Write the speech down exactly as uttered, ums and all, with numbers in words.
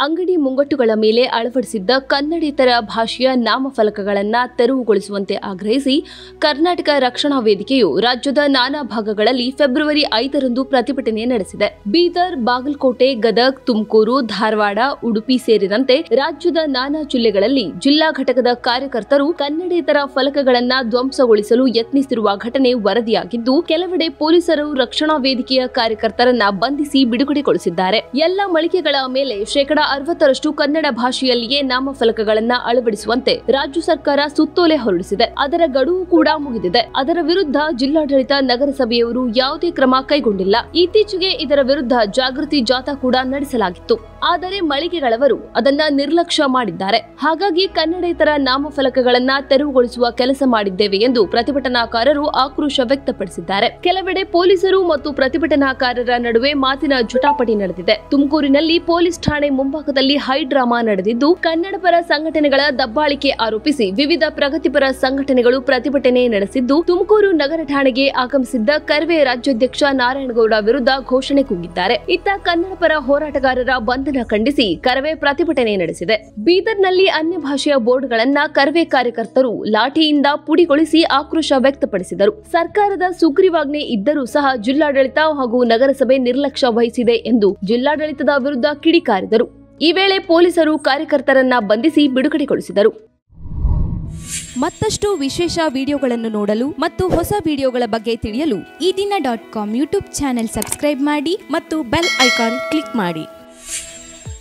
ಅಂಗಡಿ ಮುಂಗಟ್ಟುಗಳ ಮೇಲೆ ಅಳವಡಿಸಿದ್ದ ಕನ್ನಡೇತರ ಭಾಷೆಯ ನಾಮಫಲಕಗಳನ್ನು ತೆರವುಗೊಳಿಸುವಂತೆ ಆಗ್ರಹಿಸಿ ಕರ್ನಾಟಕ ರಕ್ಷಣಾ ವೇದಿಕೆಯು ರಾಜ್ಯದ ನಾನಾ ಭಾಗಗಳಲ್ಲಿ ಫೆಬ್ರವರಿ ಐದರಂದು ಪ್ರತಿಭಟನೆ ನಡೆಸಿದೆ. ಬೀದರ್, ಬಾಗಲಕೋಟೆ, ಗದಗ್, ತುಮಕೂರು, ಧಾರವಾಡ, ಉಡುಪಿ ಸೇರಿದಂತೆ ರಾಜ್ಯದ ನಾನಾ ಜಿಲ್ಲೆಗಳಲ್ಲಿ ಜಿಲ್ಲಾ ಘಟಕದ ಕಾರ್ಯಕರ್ತರು ಕನ್ನಡೇತರ ಫಲಕಗಳನ್ನು ಧ್ವಂಸಗೊಳಿಸಲು ಯತ್ನಿಸಿರುವ ಘಟನೆ ವರದಿಯಾಗಿದ್ದು, ಕೆಲವೆಡೆ ಪೊಲೀಸರು ರಕ್ಷಣಾ ವೇದಿಕೆಯ ಕಾರ್ಯಕರ್ತರನ್ನ ಬಂಧಿಸಿ ಬಿಡುಗಡೆಗೊಳಿಸಿದ್ದಾರೆ. ಎಲ್ಲ ಮಳಿಗೆಗಳ ಮೇಲೆ ಶೇಕಡಾ ಅರವತ್ತರಷ್ಟು ಕನ್ನಡ ಭಾಷೆಯಲ್ಲಿಯೇ ನಾಮಫಲಕಗಳನ್ನು ಅಳವಡಿಸುವಂತೆ ರಾಜ್ಯ ಸರ್ಕಾರ ಸುತ್ತೋಲೆ ಹೊರಡಿಸಿದೆ. ಅದರ ಗಡುವು ಕೂಡ ಮುಗಿದಿದೆ. ಅದರ ವಿರುದ್ಧ ಜಿಲ್ಲಾಡಳಿತ, ನಗರಸಭೆಯವರು ಯಾವುದೇ ಕ್ರಮ ಕೈಗೊಂಡಿಲ್ಲ. ಇತ್ತೀಚೆಗೆ ಇದರ ವಿರುದ್ಧ ಜಾಗೃತಿ ಜಾಥಾ ಕೂಡ ನಡೆಸಲಾಗಿತ್ತು. ಆದರೆ ಮಳಿಗೆಗಳವರು ಅದನ್ನ ನಿರ್ಲಕ್ಷ್ಯ ಮಾಡಿದ್ದಾರೆ. ಹಾಗಾಗಿ ಕನ್ನಡೇತರ ನಾಮಫಲಕಗಳನ್ನ ತೆರವುಗೊಳಿಸುವ ಕೆಲಸ ಮಾಡಿದ್ದೇವೆ ಎಂದು ಪ್ರತಿಭಟನಾಕಾರರು ಆಕ್ರೋಶ ವ್ಯಕ್ತಪಡಿಸಿದ್ದಾರೆ. ಕೆಲವೆಡೆ ಪೊಲೀಸರು ಮತ್ತು ಪ್ರತಿಭಟನಾಕಾರರ ನಡುವೆ ಮಾತಿನ ಜಟಾಪಟಿ ನಡೆದಿದೆ. ತುಮಕೂರಿನಲ್ಲಿ ಪೊಲೀಸ್ ಠಾಣೆ ಮುಂಭಾಗದಲ್ಲಿ ಹೈ ಡ್ರಾಮಾ ನಡೆದಿದ್ದು, ಕನ್ನಡ ಪರ ಸಂಘಟನೆಗಳ ದಬ್ಬಾಳಿಕೆ ಆರೋಪಿಸಿ ವಿವಿಧ ಪ್ರಗತಿಪರ ಸಂಘಟನೆಗಳು ಪ್ರತಿಭಟನೆ ನಡೆಸಿದ್ದು, ತುಮಕೂರು ನಗರ ಠಾಣೆಗೆ ಆಗಮಿಸಿದ್ದ ಕರವೇ ರಾಜ್ಯಾಧ್ಯಕ್ಷ ನಾರಾಯಣಗೌಡ ವಿರುದ್ಧ ಘೋಷಣೆ ಕೂಗಿದ್ದಾರೆ. ಇತ್ತ ಕನ್ನಡ ಪರ ಹೋರಾಟಗಾರರ ಬಂಧನ ಖಂಡಿಸಿ ಕರವೇ ಪ್ರತಿಭಟನೆ ನಡೆಸಿದೆ. ಬೀದರ್ನಲ್ಲಿ ಅನ್ಯ ಭಾಷೆಯ ಬೋರ್ಡ್ಗಳನ್ನ ಕರವೇ ಕಾರ್ಯಕರ್ತರು ಲಾಠಿಯಿಂದ ಪುಡಿಗೊಳಿಸಿ ಆಕ್ರೋಶ ವ್ಯಕ್ತಪಡಿಸಿದರು. ಸರ್ಕಾರದ ಸುಗ್ರೀವಾಜ್ಞೆ ಇದ್ದರೂ ಸಹ ಜಿಲ್ಲಾಡಳಿತ ಹಾಗೂ ನಗರಸಭೆ ನಿರ್ಲಕ್ಷ್ಯ ವಹಿಸಿದೆ ಎಂದು ಜಿಲ್ಲಾಡಳಿತದ ವಿರುದ್ಧ ಕಿಡಿಕಾರಿದರು. ಈ ವೇಳೆ ಪೊಲೀಸರು ಕಾರ್ಯಕರ್ತರನ್ನ ಬಂಧಿಸಿ ಬಿಡುಗಡೆಗೊಳಿಸಿದರು. ಮತ್ತಷ್ಟು ವಿಶೇಷ ವಿಡಿಯೋಗಳನ್ನು ನೋಡಲು ಮತ್ತು ಹೊಸ ವಿಡಿಯೋಗಳ ಬಗ್ಗೆ ತಿಳಿಯಲು ಈ ದಿನ dot com YouTube channel subscribe ಮಾಡಿ ಮತ್ತು ಬೆಲ್ ಐಕಾನ್ ಕ್ಲಿಕ್ ಮಾಡಿ.